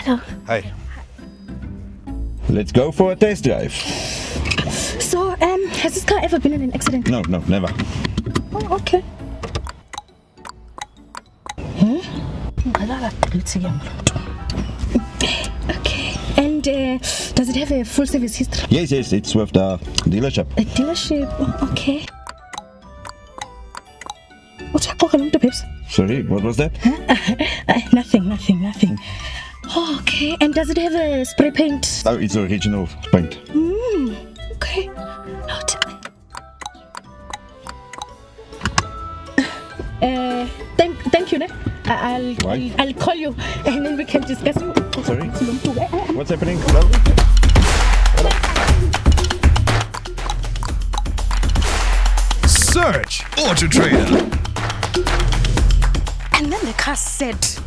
Hello. Hi. Let's go for a test drive. So, has this car ever been in an accident? No, never. Oh, okay. Okay. And does it have a full service history? Yes, it's with the dealership. A dealership? Oh, okay. What's happening to babes? Sorry, what was that? Nothing. Oh, okay. And does it have a spray paint? Oh, it's original paint. Okay. Thank you, ne? I'll call you and then we can discuss. Sorry? What's happening? Search AutoTrader. And then the car said